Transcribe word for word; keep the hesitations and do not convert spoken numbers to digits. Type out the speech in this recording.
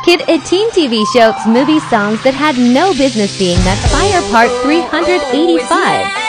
Kid, a teen T V show, movie songs that had no business being. That's Fire Part three hundred eighty-five.